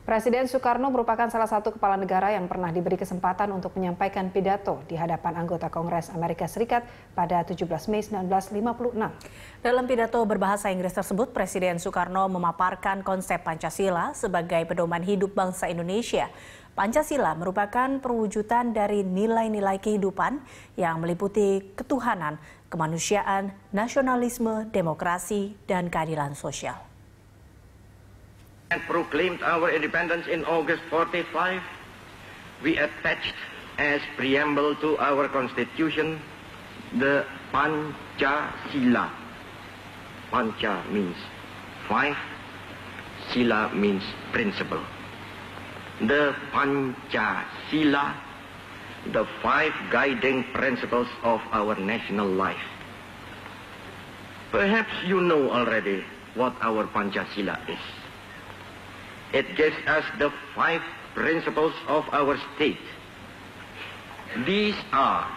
Presiden Soekarno merupakan salah satu kepala negara yang pernah diberi kesempatan untuk menyampaikan pidato di hadapan anggota Kongres Amerika Serikat pada 17 Mei 1956. Dalam pidato berbahasa Inggris tersebut, Presiden Soekarno memaparkan konsep Pancasila sebagai pedoman hidup bangsa Indonesia. Pancasila merupakan perwujudan dari nilai-nilai kehidupan yang meliputi ketuhanan, kemanusiaan, nasionalisme, demokrasi, dan keadilan sosial. And proclaimed our independence in August 45, we attached as preamble to our constitution the Pancasila. Panca means five, Sila means principle. The Pancasila, the five guiding principles of our national life. Perhaps you know already what our Pancasila is. It gives us the five principles of our state. These are: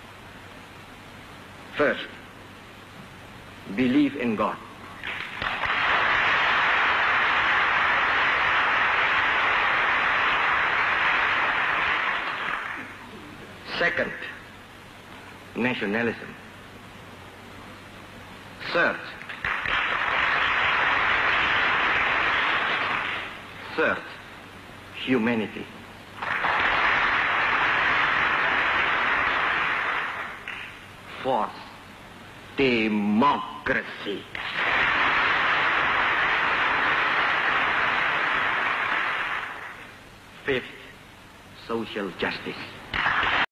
first, believe in God. Second, nationalism. Third, humanity. Fourth, democracy. Fifth, social justice.